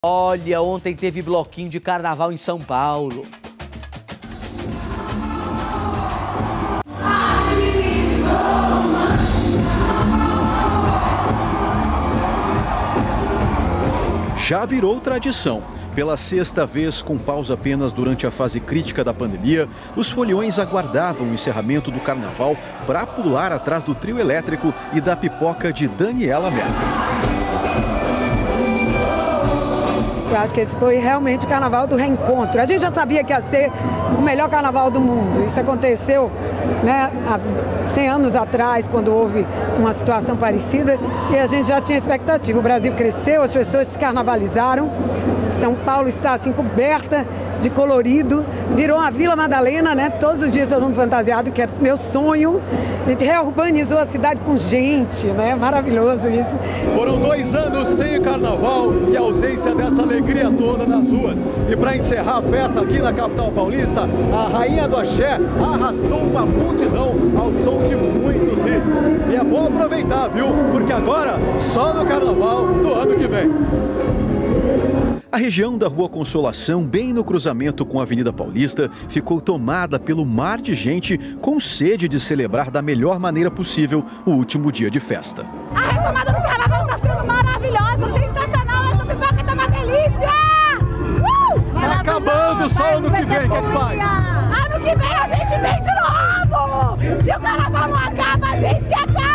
Olha, ontem teve bloquinho de carnaval em São Paulo. Já virou tradição. Pela sexta vez, com pausa apenas durante a fase crítica da pandemia, os foliões aguardavam o encerramento do carnaval para pular atrás do trio elétrico e da pipoca de Daniela Mercury. Eu acho que esse foi realmente o carnaval do reencontro. A gente já sabia que ia ser o melhor carnaval do mundo. Isso aconteceu, né, há 100 anos atrás, quando houve uma situação parecida, e a gente já tinha expectativa. O Brasil cresceu, as pessoas se carnavalizaram. São Paulo está assim coberta de colorido, virou uma Vila Madalena, né? Todos os dias todo mundo fantasiado, que é meu sonho. A gente reurbanizou a cidade com gente, né? Maravilhoso isso. Foram 2 anos sem carnaval e a ausência dessa alegria toda nas ruas. E para encerrar a festa aqui na capital paulista, a rainha do axé arrastou uma multidão ao som de muitos hits. E é bom aproveitar, viu? Porque agora só no carnaval do ano que vem. A região da Rua Consolação, bem no cruzamento com a Avenida Paulista, ficou tomada pelo mar de gente com sede de celebrar da melhor maneira possível o último dia de festa. A retomada do carnaval está sendo maravilhosa, sensacional, essa pipoca tá uma delícia! Tá acabando só ano que vem, o que é que faz? Ano que vem a gente vem de novo! Se o carnaval não acaba, a gente que acaba!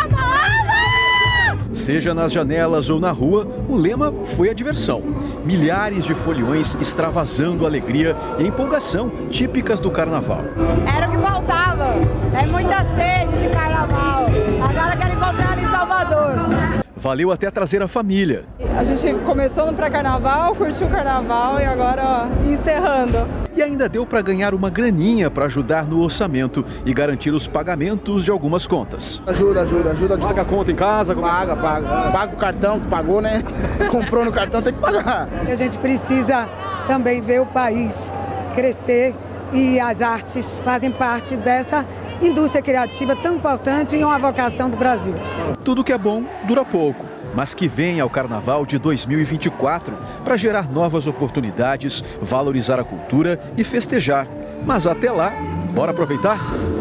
Seja nas janelas ou na rua, o lema foi a diversão. Milhares de foliões extravasando alegria e empolgação típicas do carnaval. Era o que faltava. É muita sede de carnaval. Agora quero encontrar ali em Salvador. Valeu até trazer a família. A gente começou no pré-carnaval, curtiu o carnaval e agora ó, encerrando. E ainda deu para ganhar uma graninha para ajudar no orçamento e garantir os pagamentos de algumas contas. Ajuda. Paga a conta em casa? Paga. Paga o cartão que pagou, né? Comprou no cartão, tem que pagar. A gente precisa também ver o país crescer e as artes fazem parte dessa indústria criativa tão importante e uma vocação do Brasil. Tudo que é bom dura pouco, mas que venha ao Carnaval de 2024 para gerar novas oportunidades, valorizar a cultura e festejar. Mas até lá, bora aproveitar?